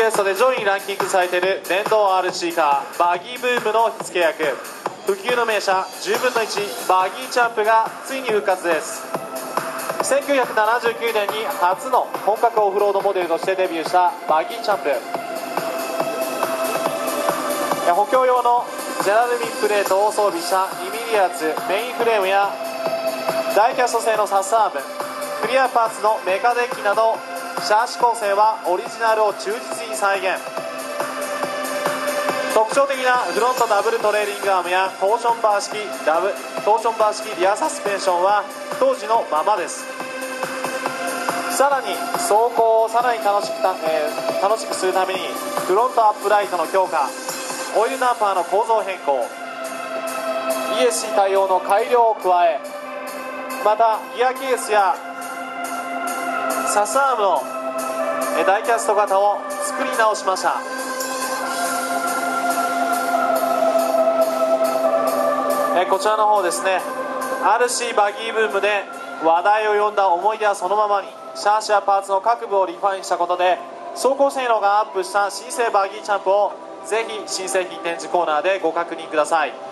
クエストで上位にランキングされている電動 RC カーバギーブームの火付け役、普及の名車10分の1バギーチャンプがついに復活です。1979年に初の本格オフロードモデルとしてデビューしたバギーチャンプ、補強用のジェラルミンプレートを装備した2ミリ厚メインフレームやダイキャスト製のサスアーム、クリアパーツのメカデッキなどシャーシ構成はオリジナルを忠実に再現。特徴的なフロントダブルトレーリングアームやトーションバー式リアサスペンションは当時のままです。さらに走行をさらに楽しくするためにフロントアップライトの強化、オイルナンパーの構造変更、 ESC 対応の改良を加え、またギアケースやサスアームのダイキャスト型を作り直しました。こちらの方ですね、 RC バギーブームで話題を呼んだ思い出はそのままに、シャーシやパーツの各部をリファインしたことで走行性能がアップした新生バギーチャンプをぜひ新製品展示コーナーでご確認ください。